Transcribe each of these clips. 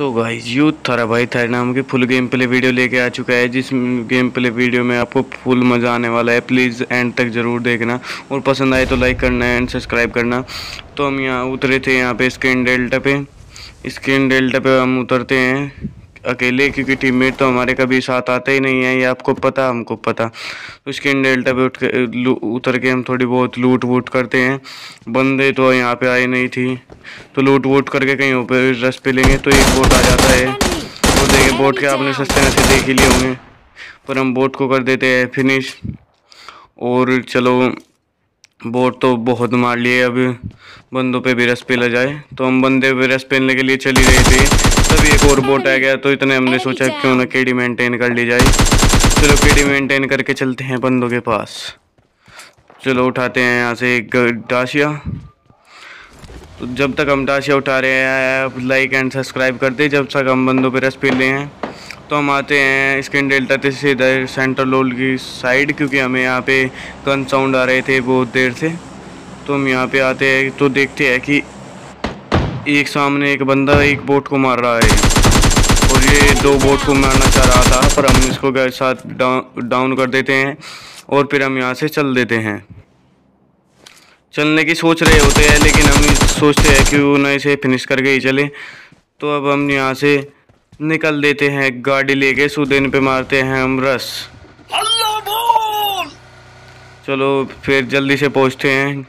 तो guys youth थारा भाई थारे नाम की फुल गेम प्ले वीडियो लेके आ चुका है। जिस गेम प्ले वीडियो में आपको फुल मज़ा आने वाला है। प्लीज़ एंड तक ज़रूर देखना और पसंद आए तो लाइक करना एंड सब्सक्राइब करना। तो हम यहाँ उतरे थे यहाँ पे स्क्रीन डेल्टा पे हम उतरते हैं अकेले, क्योंकि टीममेट तो हमारे कभी साथ आते ही नहीं है, ये आपको पता हमको पता। तो स्क्रीन डेल्टा पे उतर के हम थोड़ी बहुत लूट वूट करते हैं। बंदे तो यहाँ पे आए नहीं थी, तो लूट वूट करके कहीं ऊपर रस पे लेंगे तो एक बोट आ जाता है। तो देखिए बोट के आपने सस्ते नस्ते देख ही लिए होंगे, पर हम बोट को कर देते हैं फिनिश। और चलो बोट तो बहुत मार लिए, अब बंदों पे भी रस पे ले जाए। तो हम बंदे पे रस पेलने के लिए चल ही रहे थे, तभी एक और बोट आ गया। तो इतने हमने सोचा क्यों ना केडी मेंटेन कर ली जाए। चलो केडी मेंटेन करके चलते हैं बंदों के पास। चलो उठाते हैं यहाँ से एक डाशिया। तो जब तक हम डाशिया उठा रहे हैं आप लाइक एंड सब्सक्राइब करते, जब तक हम बंदों पे रस पेल रहे हैं। तो हम आते हैं स्क्रीन डेल्टा से इधर सेंटर लोल की साइड, क्योंकि हमें यहाँ पे गन साउंड आ रहे थे बहुत देर से। तो हम यहाँ पे आते हैं तो देखते हैं कि एक सामने एक बंदा एक बोट को मार रहा है, और ये दो बोट को मारना चाह रहा था, पर हम इसको साथ डाउन कर देते हैं और फिर हम यहाँ से चल देते हैं। चलने की सोच रहे होते हैं, लेकिन हम सोचते हैं कि वो न इसे फिनिश करके ही चले। तो अब हम यहाँ से निकल देते हैं गाड़ी लेके, सुदेन पे मारते हैं हम रस। चलो फिर जल्दी से पहुँचते हैं।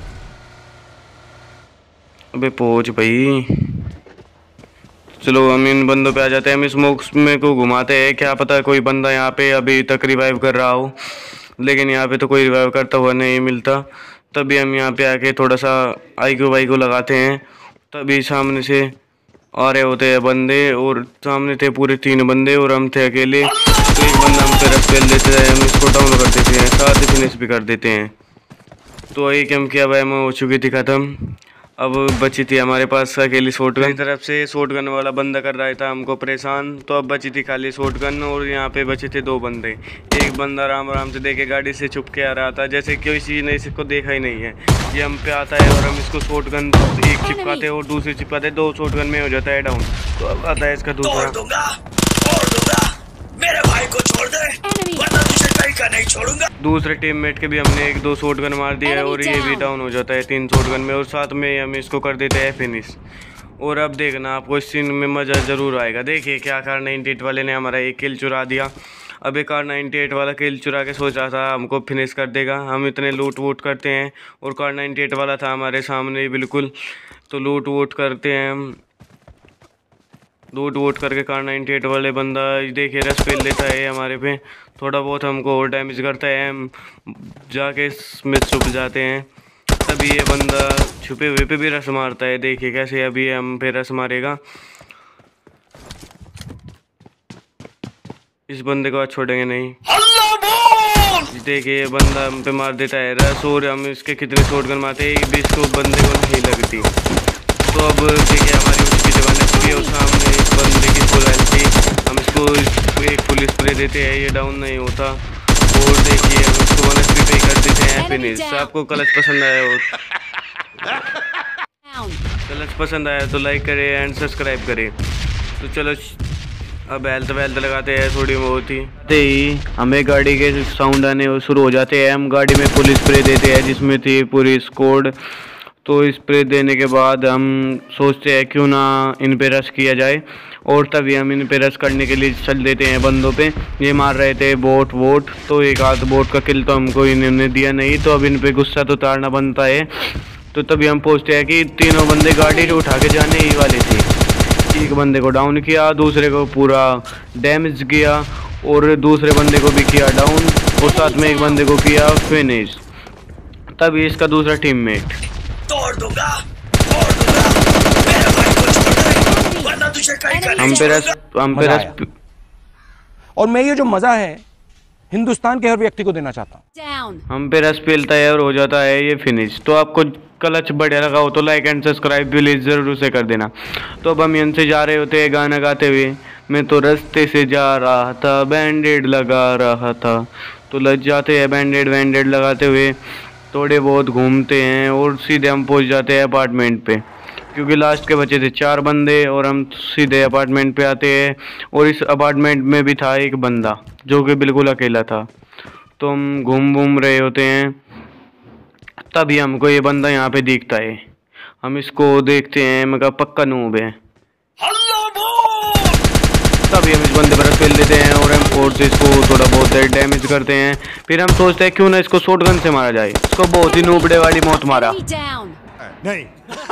अबे पहुँच भाई। चलो हम इन बंदों पे आ जाते हैं। हम स्मोक में को घुमाते हैं, क्या पता कोई बंदा यहाँ पे अभी तक रिवाइव कर रहा हो, लेकिन यहाँ पे तो कोई रिवाइव करता हुआ नहीं मिलता। तभी हम यहाँ पे आके थोड़ा सा आईक्यू वाईक्यू लगाते हैं, तभी सामने से आ रहे होते हैं बंदे, और सामने थे पूरे 3 बंदे और हम थे अकेले। तो एक बंदा हम पे रस पेल देते हैं, हम इसको डाउन कर देते हैं, साथ ही फिनिश भी कर देते हैं। तो एक हम किया भाई मैं हो चुकी थी ख़त्म। अब बची थी हमारे पास अकेली शॉटगन। तरफ से शॉटगन वाला बंदा कर रहा था हमको परेशान, तो अब बची थी खाली शॉटगन, और यहाँ पे बचे थे 2 बंदे। एक बंदा राम राम से देखे गाड़ी से छुप के आ रहा था, जैसे किसी ने इसको देखा ही नहीं है। ये हम पे आता है और हम इसको शॉटगन एक चिपकाते और दूसरी चिपकाते, 2 शॉटगन में हो जाता है डाउन। तो अब आता है इसका दूसरा। मेरे भाई को छोड़ दे, वरना तुझे कहीं का नहीं छोड़ूंगा। दूसरे टीममेट के भी हमने 1-2 शॉटगन मार दिया है, और ये भी डाउन हो जाता है 3 शॉटगन में, और साथ में हम इसको कर देते हैं फिनिश। और अब देखना आपको इस सीन में मज़ा ज़रूर आएगा। देखिए क्या कार 98 वाले ने हमारा एक किल चुरा दिया। अब एक कार 98 वाला किल चुरा के सोच रहा था हमको फिनिश कर देगा। हम इतने लूट वूट करते हैं, और कार 98 वाला था हमारे सामने बिल्कुल। तो लूट वूट करते हैं हम, लूट वोट करके कार 98 वाले बंदा देखिए रस पेल लेता है हमारे पे, थोड़ा बहुत हमको और डैमेज करता है। हम जाके इसमें छुप जाते हैं, तभी ये बंदा छुपे हुए पे भी रस मारता है। देखिए कैसे अभी हम पे रस मारेगा। इस बंदे को आज छोड़ेंगे नहीं। देखिए ये बंदा हम पे मार देता है रस, और हम इसके कितने शॉटगन मारते हैं, इसको बंदे को नहीं लगती। तो अब देखिए हमारी उसकी जवान है, और सामने इस बंदे की फुल हेल्थ थी, हम इसको एक फुल स्प्रे देते हैं, ये डाउन नहीं होता। और देखिए हम इसको 1 HP पे कर देते हैं फिनिश। आपको क्लच पसंद आया हो, क्लच पसंद आया तो लाइक करें एंड सब्सक्राइब करें। तो चलो अब हेल्थ वेल्थ लगाते हैं थोड़ी बहुत ही हमें गाड़ी के साउंड आने शुरू हो जाते हैं। हम गाड़ी में फुल स्प्रे देते हैं, जिसमें थी पूरी स्क्वाड। तो स्प्रे देने के बाद हम सोचते हैं क्यों ना इन पे रश किया जाए, और तभी हम इन पे रश करने के लिए चल देते हैं बंदों पे। ये मार रहे थे बोट वोट, तो एक आध बोट का किल तो हमको इन्होंने दिया नहीं, तो अब इन पे गुस्सा तो उतारना बनता है। तो तभी हम पूछते हैं कि तीनों बंदे गाड़ी से उठा के जाने ही वाले थे। एक बंदे को डाउन किया, दूसरे को पूरा डैमेज किया, और दूसरे बंदे को भी किया डाउन, और साथ में एक बंदे को किया फिनिश। तभी इसका दूसरा टीममेट तोड़ दूंगा, मेरे भाई को छोड़ दे, वरना तुझे कहीं का नहीं छोड़ूंगा। और मैं ये जो मजा है हिंदुस्तान के हर व्यक्ति को देना चाहता हूँ। हम पे रस पेलता है और हो जाता है ये फिनिश। तो आपको क्लच बढ़िया लगा हो तो लाइक एंड सब्सक्राइब प्लीज जरूर से कर देना। तो अब हम यहाँ से जा रहे होते हैं गाना गाते हुए, मैं तो रास्ते से जा रहा था बैंडेड लगा रहा था। तो लग जाते हैं बैंडेड लगाते हुए, थोड़े बहुत घूमते हैं और सीधे हम पहुंच जाते हैं अपार्टमेंट पे। क्योंकि लास्ट के बचे थे 4 बंदे और हम सीधे अपार्टमेंट पे आते हैं। और इस अपार्टमेंट में भी था एक बंदा जो कि बिल्कुल अकेला था। तो हम घूम रहे होते हैं, तभी हमको ये बंदा यहाँ पे दिखता है। हम इसको देखते हैं, मैं कहा पक्का नूब है। तभी हम इस बंदे पर फेल देते हैं और M4 से इसको थोड़ा बहुत डैमेज करते हैं। फिर हम सोचते हैं क्यों ना इसको शॉटगन से मारा जाए। इसको बहुत ही नूबड़े वाली मौत मारा। नहीं।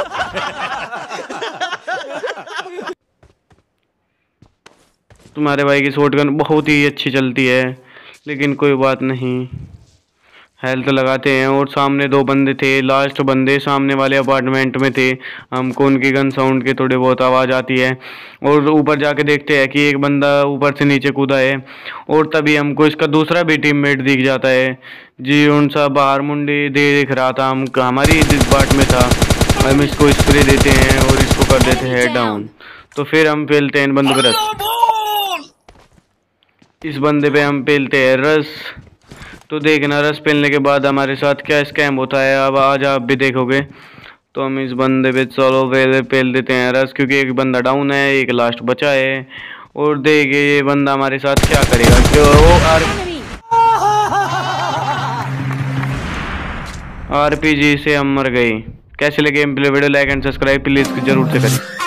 तुम्हारे भाई की शॉटगन बहुत ही अच्छी चलती है, लेकिन कोई बात नहीं, हेल्थ लगाते हैं। और सामने 2 बंदे थे, लास्ट बंदे सामने वाले अपार्टमेंट में थे। हमको उनकी गन साउंड की थोड़ी बहुत आवाज़ आती है और ऊपर जाके देखते हैं कि एक बंदा ऊपर से नीचे कूदा है। और तभी हमको इसका दूसरा भी टीममेट दिख जाता है, जी उन सा बाहर मुंडी देख रहा था, हम हमारी इस बाट में था। हम इसको स्प्रे देते हैं और इसको कर देते हैं हेड डाउन। तो फिर हम पेलते हैं इन बंदे पे रस। इस बंदे पे हम पेलते हैं रस। तो देखना रस पेलने के बाद हमारे साथ क्या स्कैम होता है, अब आज आप भी देखोगे। तो हम इस बंदे पे चलो पेल देते हैं रस, क्योंकि एक बंदा डाउन है, एक लास्ट बचा है। और देखिए ये बंदा हमारे साथ क्या करेगा। RPG से हम मर गए। कैसे लगे game play video, like and subscribe please जरूर से करें।